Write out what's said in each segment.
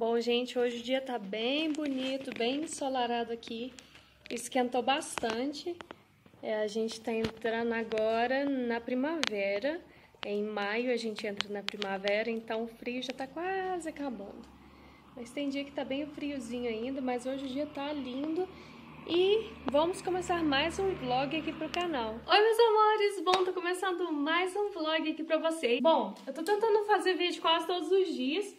Bom, gente, hoje o dia tá bem bonito, bem ensolarado aqui. Esquentou bastante. A gente tá entrando agora na primavera. Em maio a gente entra na primavera, então o frio já tá quase acabando. Mas tem dia que tá bem friozinho ainda, mas hoje o dia tá lindo. E vamos começar mais um vlog aqui pro canal. Oi, meus amores! Bom, tô começando mais um vlog aqui pra vocês. Bom, eu tô tentando fazer vídeo quase todos os dias,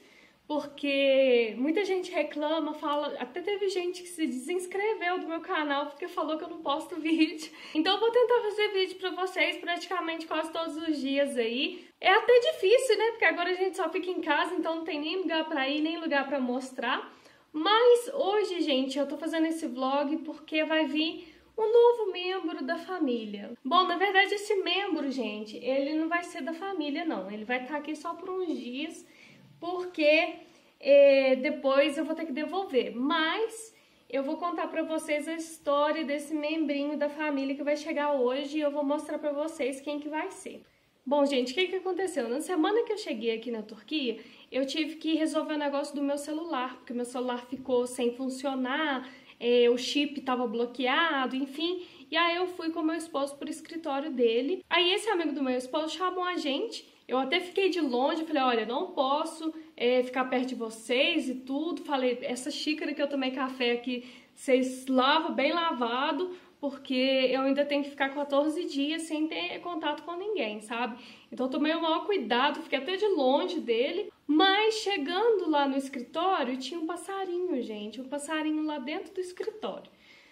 porque muita gente reclama, fala... Até teve gente que se desinscreveu do meu canal porque falou que eu não posto vídeo. Então eu vou tentar fazer vídeo pra vocês praticamente quase todos os dias aí. É até difícil, né? Porque agora a gente só fica em casa, então não tem nem lugar pra ir, nem lugar pra mostrar. Mas hoje, gente, eu tô fazendo esse vlog porque vai vir um novo membro da família. Bom, na verdade, esse membro, gente, ele não vai ser da família, não. Ele vai estar aqui só por uns dias, porque depois eu vou ter que devolver. Mas eu vou contar pra vocês a história desse membrinho da família que vai chegar hoje e eu vou mostrar pra vocês quem que vai ser. Bom, gente, o que aconteceu? Na semana que eu cheguei aqui na Turquia, eu tive que resolver o negócio do meu celular, porque meu celular ficou sem funcionar, o chip estava bloqueado, enfim. E aí eu fui com meu esposo pro escritório dele. Aí esse amigo do meu esposo chamou a gente. Eu até fiquei de longe, falei, olha, não posso ficar perto de vocês e tudo. Falei, essa xícara que eu tomei café aqui, vocês lavam bem lavado, porque eu ainda tenho que ficar 14 dias sem ter contato com ninguém, sabe? Então eu tomei o maior cuidado, fiquei até de longe dele. Mas chegando lá no escritório, tinha um passarinho, gente, um passarinho lá dentro do escritório.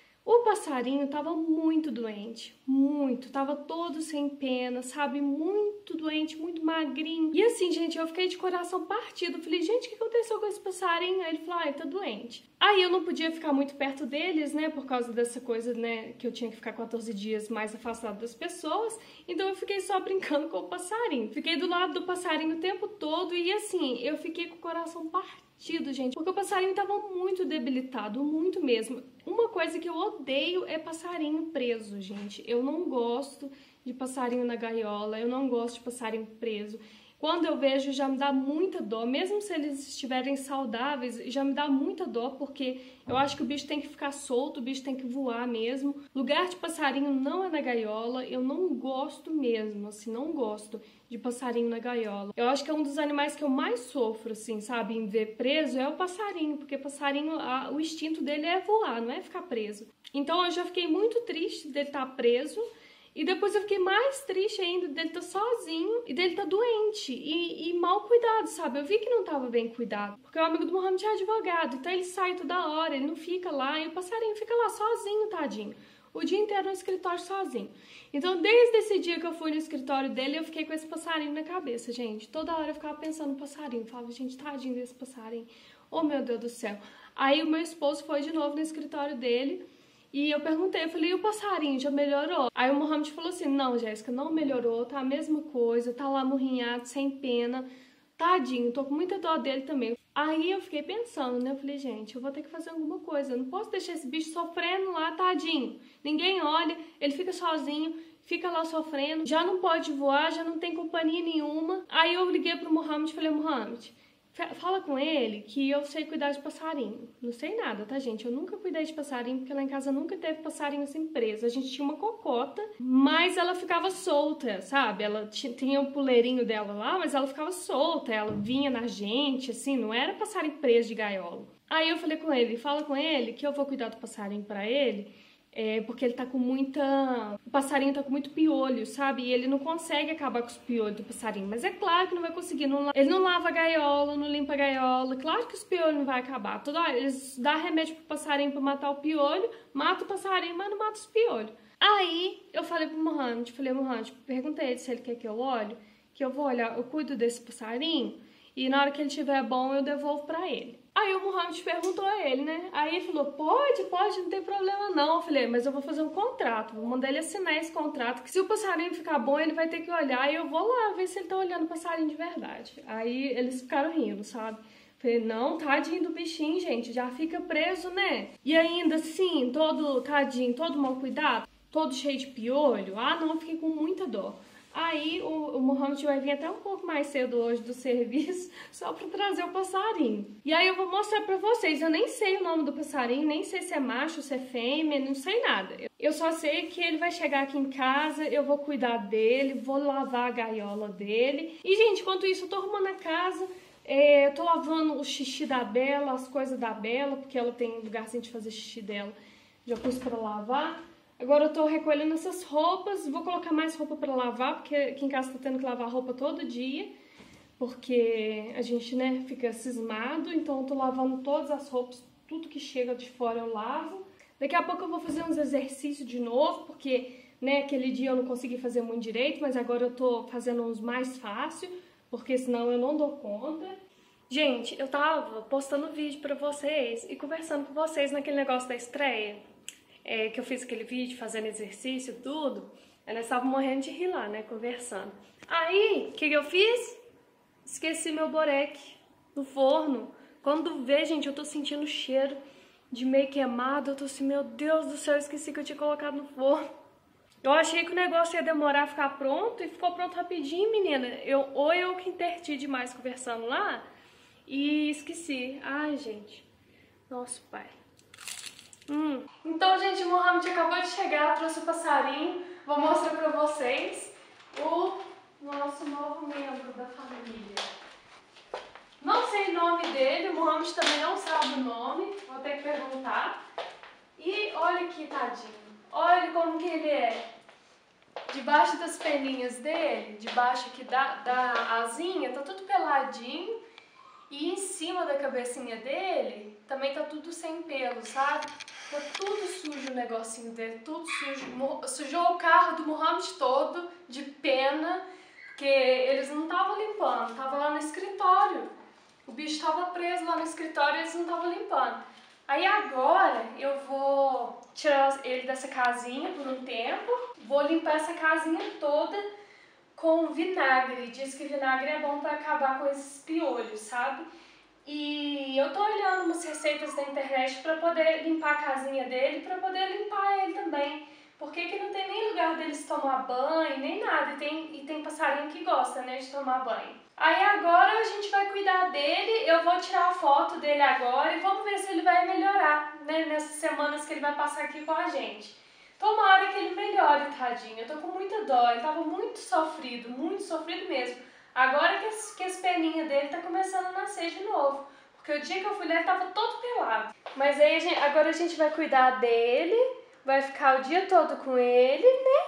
O passarinho tava muito doente, muito, tava todo sem pena, sabe, muito doente, muito magrinho. E assim, gente, eu fiquei de coração partido, falei, gente, o que aconteceu com esse passarinho? Aí ele falou, tá doente. Aí eu não podia ficar muito perto deles, né, por causa dessa coisa, né, que eu tinha que ficar 14 dias mais afastado das pessoas, então eu fiquei só brincando com o passarinho. Fiquei do lado do passarinho o tempo todo e assim, eu fiquei com o coração partido, gente, porque o passarinho tava muito debilitado, muito mesmo. Uma coisa que eu odeio é passarinho preso, gente. Eu não gosto de passarinho na gaiola, eu não gosto de passarinho preso. Quando eu vejo, já me dá muita dó, mesmo se eles estiverem saudáveis, já me dá muita dó, porque eu acho que o bicho tem que ficar solto, o bicho tem que voar mesmo. Lugar de passarinho não é na gaiola, eu não gosto mesmo, assim, não gosto de passarinho na gaiola. Eu acho que é um dos animais que eu mais sofro, assim, sabe, em ver preso, é o passarinho, porque passarinho, o instinto dele é voar, não é ficar preso. Então eu já fiquei muito triste dele estar preso. E depois eu fiquei mais triste ainda dele estar sozinho e dele estar doente e mal cuidado, sabe? Eu vi que não estava bem cuidado, porque o amigo do Mohamed é advogado, então ele sai toda hora, ele não fica lá, e o passarinho fica lá sozinho, tadinho, o dia inteiro no escritório sozinho. Então, desde esse dia que eu fui no escritório dele, eu fiquei com esse passarinho na cabeça, gente. Toda hora eu ficava pensando no passarinho, falava, gente, tadinho desse passarinho, oh meu Deus do céu. Aí o meu esposo foi de novo no escritório dele, e eu perguntei, eu falei, e o passarinho já melhorou? Aí o Mohamed falou assim, não, Jéssica, não melhorou, tá a mesma coisa, tá lá morrinhado, sem pena, tadinho, tô com muita dó dele também. Aí eu fiquei pensando, né, eu falei, gente, eu vou ter que fazer alguma coisa, eu não posso deixar esse bicho sofrendo lá, tadinho. Ninguém olha, ele fica sozinho, fica lá sofrendo, já não pode voar, já não tem companhia nenhuma. Aí eu liguei pro Mohamed e falei, Mohamed, fala com ele que eu sei cuidar de passarinho. Não sei nada, tá, gente? Eu nunca cuidei de passarinho, porque lá em casa nunca teve passarinho assim preso. A gente tinha uma cocota, mas ela ficava solta, sabe? Ela tinha o puleirinho dela lá, mas ela ficava solta. Ela vinha na gente, assim, não era passarinho preso de gaiola. Aí eu falei com ele, fala com ele que eu vou cuidar do passarinho pra ele, porque ele tá com muita... O passarinho tá com muito piolho, sabe? E ele não consegue acabar com os piolhos do passarinho. Mas é claro que não vai conseguir. Ele não lava a gaiola, não limpa a gaiola. Claro que os piolhos não vai acabar. Toda hora eles dão remédio pro passarinho pra matar o piolho, mata o passarinho, mas não mata os piolhos. Aí eu falei pro Mohamed, perguntei ele se ele quer que eu olhe, que eu vou olhar, eu cuido desse passarinho e na hora que ele estiver bom eu devolvo pra ele. Aí o Mohamed perguntou a ele, né? Aí ele falou, pode, não tem problema não. Eu falei, mas eu vou fazer um contrato, vou mandar ele assinar esse contrato, que se o passarinho ficar bom, ele vai ter que olhar e eu vou lá ver se ele tá olhando o passarinho de verdade. Aí eles ficaram rindo, sabe? Falei, não, tadinho do bichinho, gente, já fica preso, né? E ainda assim, todo tadinho, todo mal cuidado, todo cheio de piolho. Ah, não, eu fiquei com muita dó. Aí o Mohamed vai vir até um pouco mais cedo hoje do serviço, só para trazer o passarinho. E aí eu vou mostrar para vocês, eu nem sei o nome do passarinho, nem sei se é macho, se é fêmea, não sei nada. Eu só sei que ele vai chegar aqui em casa, eu vou cuidar dele, vou lavar a gaiola dele. E, gente, enquanto isso, eu tô arrumando a casa, eu tô lavando o xixi da Bela, as coisas da Bela, porque ela tem um lugarzinho de fazer xixi dela, já pus para lavar. Agora eu tô recolhendo essas roupas, vou colocar mais roupa pra lavar, porque aqui em casa tá tendo que lavar roupa todo dia, porque a gente, né, fica cismado, então eu tô lavando todas as roupas, tudo que chega de fora eu lavo. Daqui a pouco eu vou fazer uns exercícios de novo, porque, né, aquele dia eu não consegui fazer muito direito, mas agora eu tô fazendo uns mais fácil, porque senão eu não dou conta. Gente, eu tava postando vídeo pra vocês e conversando com vocês naquele negócio da estreia. Que eu fiz aquele vídeo fazendo exercício, tudo, elas estavam morrendo de rir lá, né, conversando. Aí, o que eu fiz? Esqueci meu boreque no forno. Quando vê, gente, eu tô sentindo o cheiro de meio queimado, eu tô assim, meu Deus do céu, esqueci que eu tinha colocado no forno. Eu achei que o negócio ia demorar a ficar pronto e ficou pronto rapidinho, menina. Ou eu que interti demais conversando lá e esqueci. Ai, gente, nosso pai. Então, gente, o Mohamed acabou de chegar, trouxe o passarinho. Vou mostrar pra vocês o nosso novo membro da família. Não sei o nome dele, o Mohamed também não sabe o nome, vou ter que perguntar. E olha que tadinho, olha como que ele é. Debaixo das peninhas dele, debaixo aqui da asinha, tá tudo peladinho. E em cima da cabecinha dele, também tá tudo sem pelo, sabe? Tá tudo sujo o negocinho dele, tudo sujo. Sujou o carro do Mohamed todo, de pena, porque eles não estavam limpando, tava lá no escritório. O bicho tava preso lá no escritório e eles não estavam limpando. Aí agora eu vou tirar ele dessa casinha por um tempo, vou limpar essa casinha toda com vinagre. Diz que vinagre é bom para acabar com esses piolhos, sabe? E eu tô olhando umas receitas da internet para poder limpar a casinha dele, para poder limpar ele também. Porque que não tem nem lugar deles tomar banho, nem nada. E tem passarinho que gosta, né, de tomar banho. Aí agora a gente vai cuidar dele, eu vou tirar a foto dele agora e vamos ver se ele vai melhorar, né, nessas semanas que ele vai passar aqui com a gente. Tomara que ele melhore, tadinho. Eu tô com muita dó, ele tava muito sofrido mesmo. Agora que as peninhas dele tá começando a nascer de novo. Porque o dia que eu fui lá ele tava todo pelado. Mas aí agora a gente vai cuidar dele, vai ficar o dia todo com ele,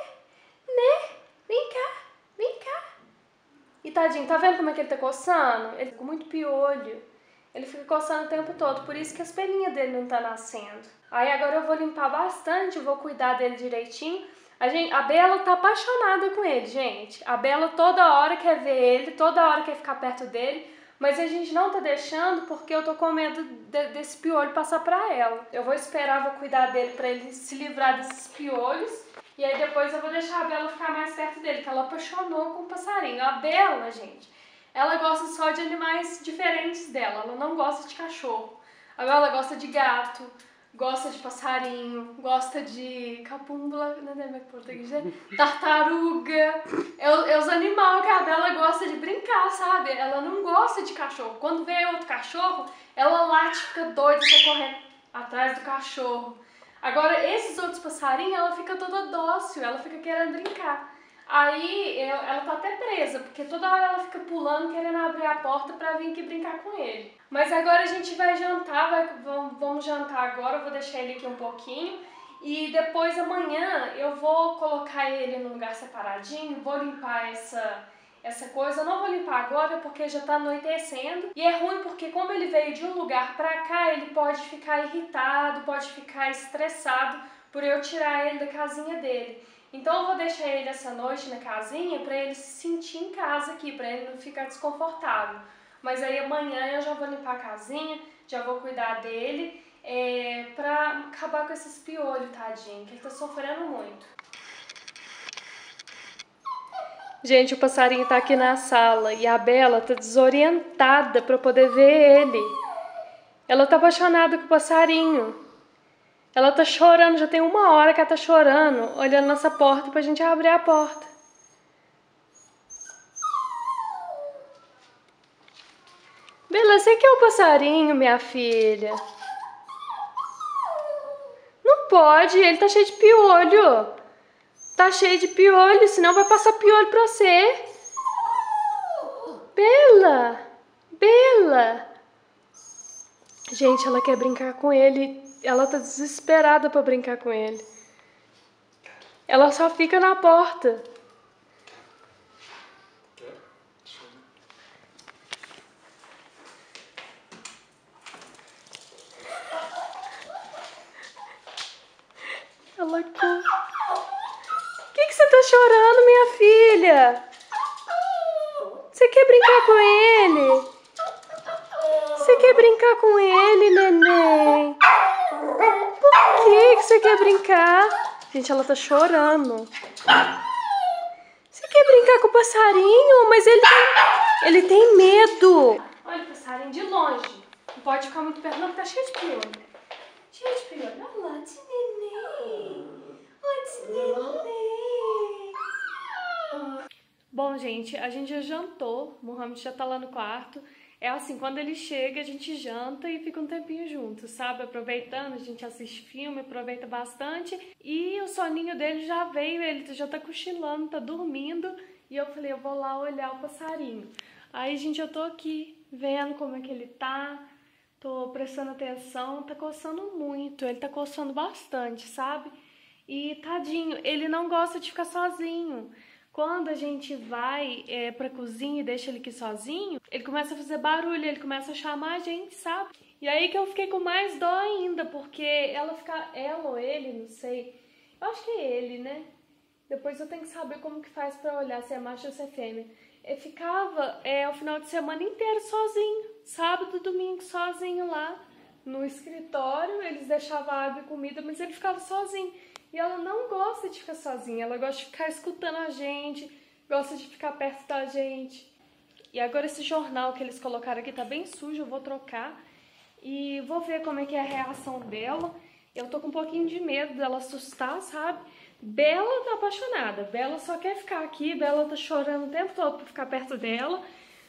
né? Vem cá. E tadinho, tá vendo como é que ele tá coçando? Ele tá com muito piolho. Ele fica coçando o tempo todo, por isso que as peninhas dele não tá nascendo. Aí agora eu vou limpar bastante, vou cuidar dele direitinho. A Bela tá apaixonada com ele, gente. A Bela toda hora quer ver ele, toda hora quer ficar perto dele, mas a gente não tá deixando porque eu tô com medo desse piolho passar pra ela. Eu vou esperar, vou cuidar dele pra ele se livrar desses piolhos. E aí depois eu vou deixar a Bela ficar mais perto dele, que ela apaixonou com o passarinho. A Bela, gente, ela gosta só de animais diferentes dela, ela não gosta de cachorro. Agora ela gosta de gato, gosta de passarinho, gosta de capúmbula, não é português, tartaruga. É os animais que a Bela gosta de brincar, sabe? Ela não gosta de cachorro. Quando vê outro cachorro, ela late, fica doida, sai correndo atrás do cachorro. Agora, esses outros passarinhos, ela fica toda dócil, ela fica querendo brincar. Aí, ela tá até presa, porque toda hora ela fica pulando, querendo abrir a porta pra vir aqui brincar com ele. Mas agora a gente vai jantar, vamos jantar agora, eu vou deixar ele aqui um pouquinho. E depois, amanhã, eu vou colocar ele num lugar separadinho, vou limpar essa coisa. Eu não vou limpar agora porque já tá anoitecendo. E é ruim porque como ele veio de um lugar pra cá, ele pode ficar irritado, pode ficar estressado por eu tirar ele da casinha dele. Então eu vou deixar ele essa noite na casinha pra ele se sentir em casa aqui, pra ele não ficar desconfortável. Mas aí amanhã eu já vou limpar a casinha, já vou cuidar dele, pra acabar com esses piolhos, tadinho, que ele tá sofrendo muito. Gente, o passarinho tá aqui na sala e a Bela tá desorientada pra poder ver ele. Ela tá apaixonada com o passarinho. Ela tá chorando, já tem 1 hora que ela tá chorando, olhando nossa porta pra gente abrir a porta. Bela, você quer o passarinho, minha filha? Não pode, ele tá cheio de piolho. Tá cheio de piolho, senão vai passar piolho pra você. Bela! Bela! Gente, ela quer brincar com ele. Ela tá desesperada pra brincar com ele. Ela só fica na porta. Ela... Por que você tá chorando, minha filha? Você quer brincar com ele? Você quer brincar com ele, neném? Por que você quer brincar? Gente, ela tá chorando. Você quer brincar com o passarinho? Mas ele tem medo. Olha o passarinho de longe. Não pode ficar muito perto, não, porque tá cheio de piolho. Cheio de piolho. Olha lá, de neném. Olha de neném. Bom, gente, a gente já jantou. O Mohamed já tá lá no quarto. É assim, quando ele chega, a gente janta e fica um tempinho junto, sabe? Aproveitando, a gente assiste filme, aproveita bastante. E o soninho dele já veio, ele já tá cochilando, tá dormindo. E eu falei, eu vou lá olhar o passarinho. Aí, gente, eu tô aqui vendo como é que ele tá. Tô prestando atenção, tá coçando muito. Ele tá coçando bastante, sabe? E, tadinho, ele não gosta de ficar sozinho. Quando a gente vai pra cozinha e deixa ele aqui sozinho, ele começa a fazer barulho, ele começa a chamar a gente, sabe? E aí que eu fiquei com mais dó ainda, porque ela ou ele, não sei, eu acho que é ele, né? Depois eu tenho que saber como que faz pra olhar se é macho ou se é fêmea. Ele ficava o final de semana inteiro sozinho, sábado, domingo, sozinho lá no escritório, eles deixavam água e comida, mas ele ficava sozinho. E ela não gosta de ficar sozinha, ela gosta de ficar escutando a gente, gosta de ficar perto da gente. E agora esse jornal que eles colocaram aqui tá bem sujo, eu vou trocar e vou ver como é que é a reação dela. Eu tô com um pouquinho de medo dela assustar, sabe? Bela tá apaixonada, Bela só quer ficar aqui, Bela tá chorando o tempo todo pra ficar perto dela.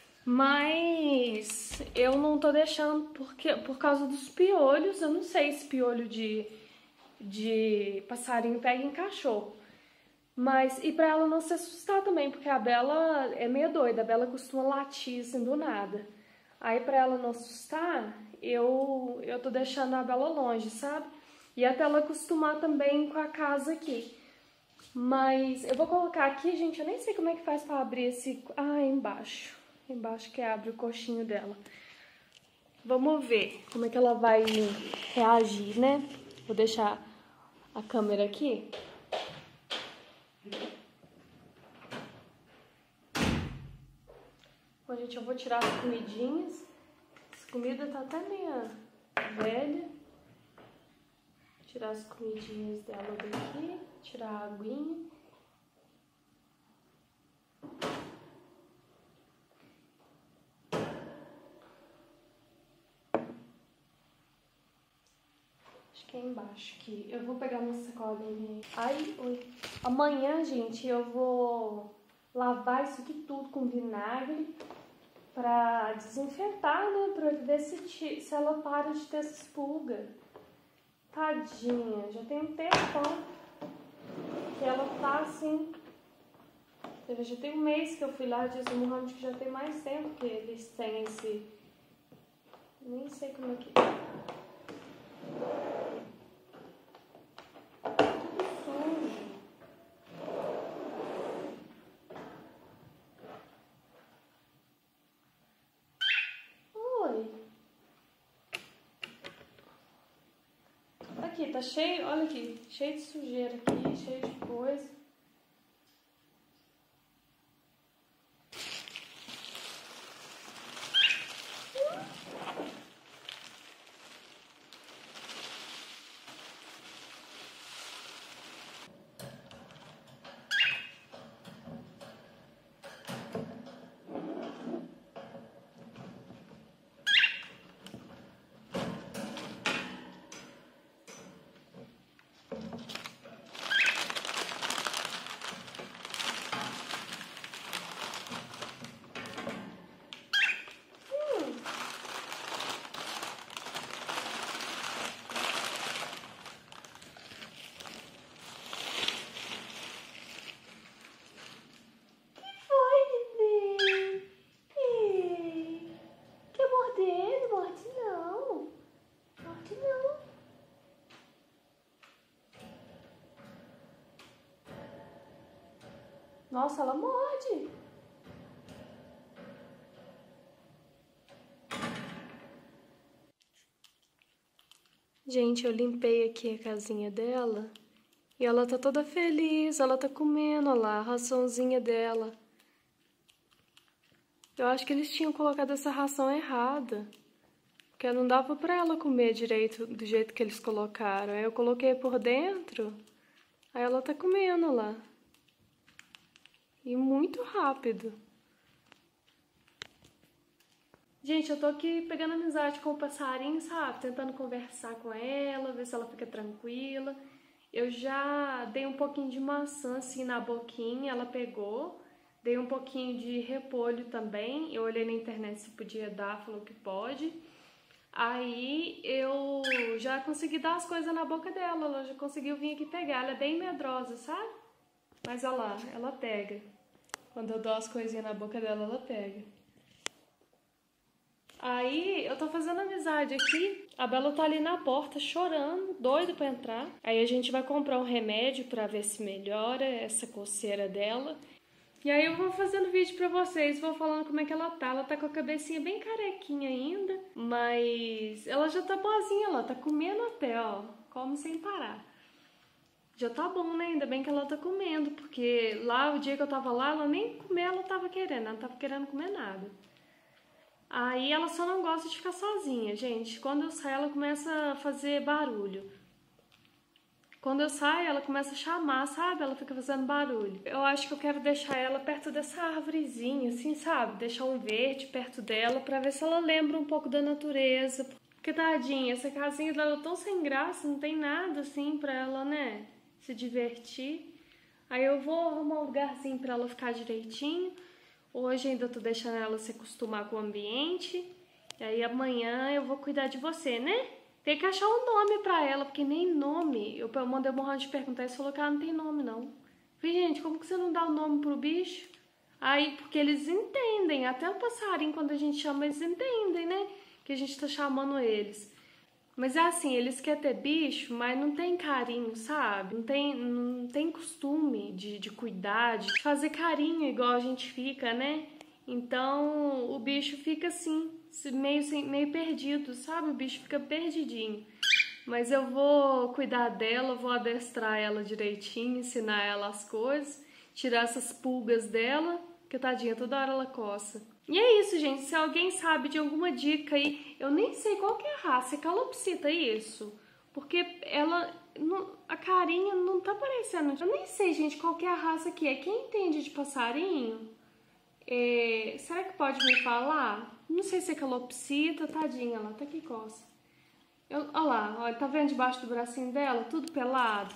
Mas eu não tô deixando por causa dos piolhos, eu não sei se piolho de passarinho pega em cachorro. Mas, e pra ela não se assustar também, porque a Bela é meio doida, a Bela costuma latir assim do nada. Aí pra ela não assustar, eu tô deixando a Bela longe, sabe? E até ela acostumar também com a casa aqui. Mas eu vou colocar aqui, gente, eu nem sei como é que faz pra abrir esse... Ah, embaixo. Embaixo que abre o coxinho dela. Vamos ver como é que ela vai reagir, né? Vou deixar a câmera aqui. Bom, gente, eu vou tirar as comidinhas. Essa comida tá até meio velha. Tirar as comidinhas dela daqui. Tirar a aguinha. Acho que é embaixo aqui. Eu vou pegar uma sacolinha. Ai, oi. Amanhã, gente, eu vou lavar isso aqui tudo com vinagre pra desinfetar, né? Pra ver se ela para de ter essas pulgas. Tadinha, já tem um tempão que ela tá assim. Já tem um mês que eu fui lá, diz o Mohamed que já tem mais tempo que eles têm esse... Nem sei como é que... Aqui, tá cheio, olha aqui, cheio de sujeira aqui, cheio de coisa. Nossa, ela morde. Gente, eu limpei aqui a casinha dela e ela tá toda feliz, ela tá comendo, olha lá, a raçãozinha dela. Eu acho que eles tinham colocado essa ração errada, porque não dava pra ela comer direito do jeito que eles colocaram. Aí eu coloquei por dentro, aí ela tá comendo lá. E muito rápido. Gente, eu tô aqui pegando amizade com o passarinho, sabe? Tentando conversar com ela, ver se ela fica tranquila. Eu já dei um pouquinho de maçã assim na boquinha, ela pegou. Dei um pouquinho de repolho também. Eu olhei na internet se podia dar, falou que pode. Aí eu já consegui dar as coisas na boca dela, ela já conseguiu vir aqui pegar. Ela é bem medrosa, sabe? Mas olha lá, ela pega. Quando eu dou as coisinhas na boca dela, ela pega. Aí eu tô fazendo amizade aqui, a Bela tá ali na porta chorando, doida pra entrar. Aí a gente vai comprar um remédio pra ver se melhora essa coceira dela. E aí eu vou fazendo vídeo pra vocês, vou falando como é que ela tá com a cabecinha bem carequinha ainda, mas ela já tá boazinha, ela tá comendo até, ó, come sem parar. Já tá bom, né? Ainda bem que ela tá comendo, porque lá, o dia que eu tava lá, ela nem comer ela tava querendo, ela não tava querendo comer nada. Aí ela só não gosta de ficar sozinha, gente. Quando eu saio, ela começa a fazer barulho. Quando eu saio, ela começa a chamar, sabe? Ela fica fazendo barulho. Eu acho que eu quero deixar ela perto dessa árvorezinha, assim, sabe? Deixar um verde perto dela pra ver se ela lembra um pouco da natureza. Porque, tadinha, essa casinha dela é tão sem graça, não tem nada, assim, pra ela, né? Se divertir. Aí eu vou arrumar um lugarzinho pra ela ficar direitinho. Hoje ainda tô deixando ela se acostumar com o ambiente. E aí amanhã eu vou cuidar de você, né? Tem que achar um nome pra ela, porque nem nome. Eu mandei o Morrão de perguntar e falou que ela não tem nome, não. Falei, gente, como que você não dá o nome pro bicho? Aí, porque eles entendem, até o passarinho, quando a gente chama, eles entendem, né? Que a gente tá chamando eles. Mas é assim, eles querem ter bicho, mas não tem carinho, sabe? Não tem costume de cuidar, de fazer carinho igual a gente fica, né? Então o bicho fica assim, meio perdido, sabe? O bicho fica perdidinho. Mas eu vou cuidar dela, vou adestrar ela direitinho, ensinar ela as coisas, tirar essas pulgas dela, porque tadinha, toda hora ela coça. E é isso, gente. Se alguém sabe de alguma dica aí, eu nem sei qual que é a raça, é calopsita isso? Porque ela, a carinha não tá parecendo. Eu nem sei, gente, qual que é a raça que é. Quem entende de passarinho, será que pode me falar? Não sei se é calopsita, tadinha, ela tá aqui coça. Olha lá, olha, tá vendo debaixo do bracinho dela? Tudo pelado.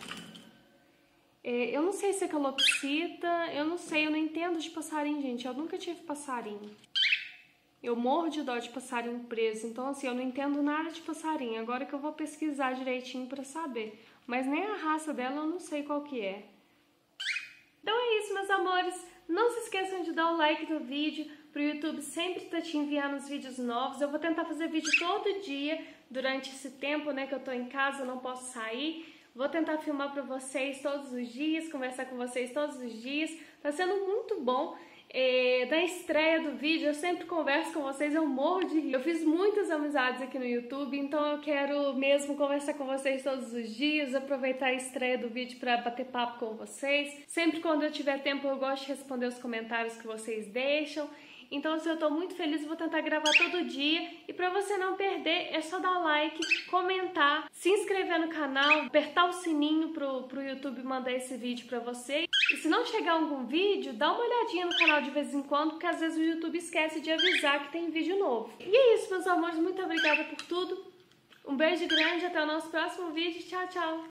Eu não sei se é calopsita, eu não sei, eu não entendo de passarinho, gente. Eu nunca tive passarinho. Eu morro de dó de passarinho preso, então assim, eu não entendo nada de passarinho. Agora que eu vou pesquisar direitinho pra saber. Mas nem a raça dela eu não sei qual que é. Então é isso, meus amores. Não se esqueçam de dar o like no vídeo, pro YouTube sempre estar te enviando os vídeos novos. Eu vou tentar fazer vídeo todo dia durante esse tempo, né, que eu tô em casa, eu não posso sair. Vou tentar filmar para vocês todos os dias, conversar com vocês todos os dias. Tá sendo muito bom. Da estreia do vídeo, eu sempre converso com vocês, eu morro de rir. Eu fiz muitas amizades aqui no YouTube, então eu quero mesmo conversar com vocês todos os dias, aproveitar a estreia do vídeo para bater papo com vocês. Sempre quando eu tiver tempo, eu gosto de responder os comentários que vocês deixam. Então, assim, eu tô muito feliz, vou tentar gravar todo dia. E pra você não perder, é só dar like, comentar, se inscrever no canal, apertar o sininho pro YouTube mandar esse vídeo pra você. E se não chegar algum vídeo, dá uma olhadinha no canal de vez em quando, porque às vezes o YouTube esquece de avisar que tem vídeo novo. E é isso, meus amores, muito obrigada por tudo. Um beijo grande, até o nosso próximo vídeo. Tchau, tchau!